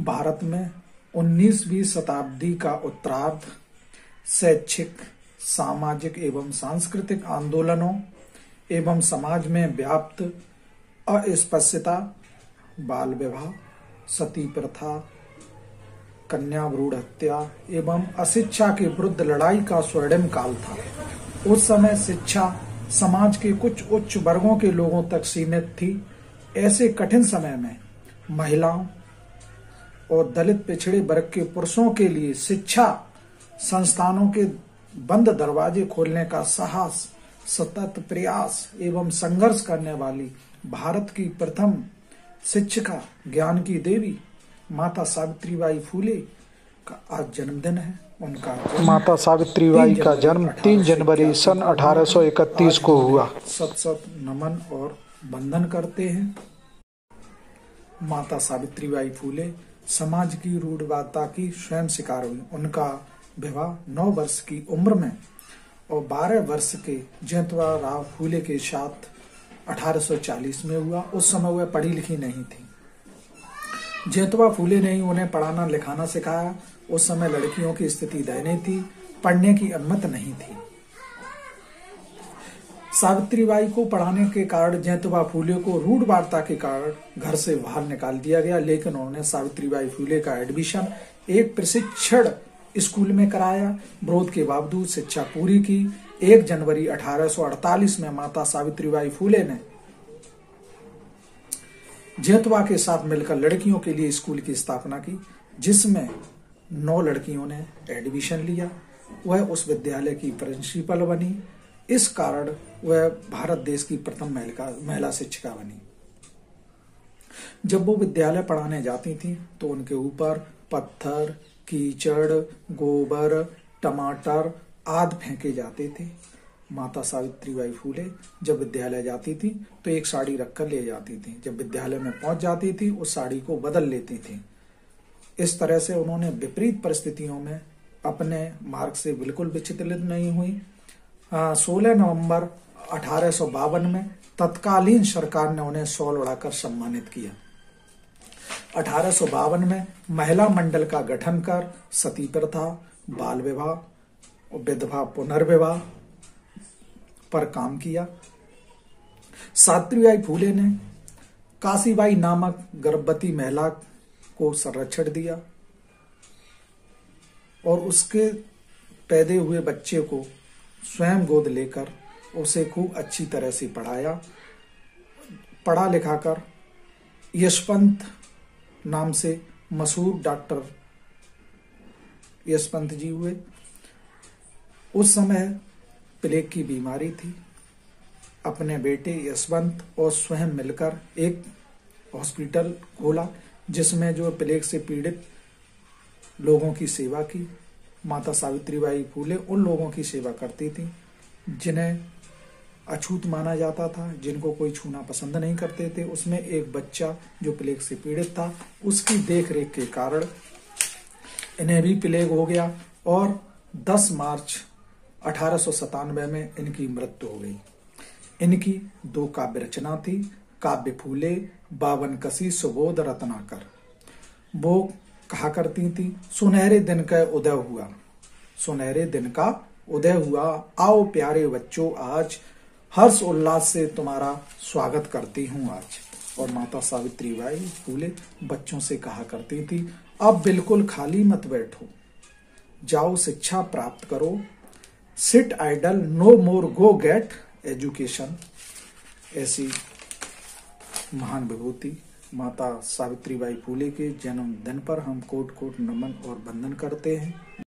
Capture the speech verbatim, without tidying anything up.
भारत में उन्नीसवीं शताब्दी का उत्तरार्ध शैक्षिक, सामाजिक एवं सांस्कृतिक आंदोलनों एवं समाज में व्याप्त अस्पृश्यता, बाल विवाह, सती प्रथा, कन्या भ्रूण हत्या एवं अशिक्षा के विरुद्ध लड़ाई का स्वर्णिम काल था। उस समय शिक्षा समाज के कुछ उच्च वर्गों के लोगों तक सीमित थी। ऐसे कठिन समय में महिलाओं और दलित पिछड़े वर्ग के पुरुषों के लिए शिक्षा संस्थानों के बंद दरवाजे खोलने का साहस, सतत प्रयास एवं संघर्ष करने वाली भारत की प्रथम शिक्षिका, ज्ञान की देवी माता सावित्रीबाई फूले का आज जन्मदिन है। उनका माता सावित्रीबाई का जन्म तीन जनवरी सन अठारह सौ इकतीस को हुआ। सत सत नमन और वंदन करते हैं। माता सावित्रीबाई फूले समाज की रूढ़िवादिता की स्वयं शिकार हुई। उनका विवाह नौ वर्ष की उम्र में और बारह वर्ष के जयंतवा राव फूले के साथ अठारह सौ चालीस में हुआ। उस समय वह पढ़ी लिखी नहीं थी। जयंतवा फूले ने ही उन्हें पढ़ाना लिखाना सिखाया। उस समय लड़कियों की स्थिति दयनीय थी, पढ़ने की अनुमति नहीं थी। सावित्रीबाई को पढ़ाने के कारण जयंतवा फूले को रूढ़िवादिता के कारण घर से बाहर निकाल दिया गया, लेकिन उन्होंने सावित्रीबाई फूले का एडमिशन एक प्रशिक्षण स्कूल में कराया। विरोध के बावजूद शिक्षा पूरी की। एक जनवरी अठारह सौ अड़तालीस में माता सावित्रीबाई फूले ने जयंतवा के साथ मिलकर लड़कियों के लिए स्कूल की स्थापना की, जिसमें नौ लड़कियों ने एडमिशन लिया। वह उस विद्यालय की प्रिंसिपल बनी। इस कारण वह भारत देश की प्रथम महिला शिक्षिका बनी। जब वो विद्यालय पढ़ाने जाती थी तो उनके ऊपर पत्थर, कीचड़, गोबर, टमाटर आदि फेंके जाते थे। माता सावित्रीबाई फूले जब विद्यालय जाती थी तो एक साड़ी रखकर ले जाती थी। जब विद्यालय में पहुंच जाती थी उस साड़ी को बदल लेती थी। इस तरह से उन्होंने विपरीत परिस्थितियों में अपने मार्ग से बिल्कुल विचलित नहीं हुई। सोलह नवंबर अठारह सौ बावन में तत्कालीन सरकार ने उन्हें शॉल उड़ाकर सम्मानित किया। अठारह सौ बावन में महिला मंडल का गठन कर सती प्रथा, बाल विवाह और विधवा पुनर्विवाह पर काम किया। सावित्रीबाई फूले ने काशीबाई नामक गर्भवती महिला को संरक्षण दिया और उसके पैदे हुए बच्चे को स्वयं गोद लेकर उसे खूब अच्छी तरह से पढ़ाया। पढ़ा लिखा कर यशवंत नाम से मशहूर डॉक्टर यशवंत जी हुए। उस समय प्लेग की बीमारी थी। अपने बेटे यशवंत और स्वयं मिलकर एक हॉस्पिटल खोला, जिसमें जो प्लेग से पीड़ित लोगों की सेवा की। माता सावित्रीबाई फूले उन लोगों की सेवा करती थी जिन्हें अछूत माना जाता था, जिनको कोई छूना पसंद नहीं करते थे। उसमें एक बच्चा जो प्लेग से पीड़ित था, उसकी देख रेख के कारण इन्हें भी प्लेग हो गया और दस मार्च अठारह सौ सतानवे में इनकी मृत्यु हो गई। इनकी दो काव्य रचना थी, काव्य फूले, बावन कसी सुबोध रत्नाकर। वो कहा करती थी, सुनहरे दिन का उदय हुआ, सुनहरे दिन का उदय हुआ, आओ प्यारे बच्चों आज, हर्ष उल्लास से तुम्हारा स्वागत करती हूँ आज। और माता सावित्रीबाई फूले बच्चों से कहा करती थी, अब बिल्कुल खाली मत बैठो, जाओ शिक्षा प्राप्त करो, sit idle no more, go get education. ऐसी महान विभूति माता सावित्रीबाई फूले के जन्मदिन पर हम कोट कोट नमन और वंदन करते हैं।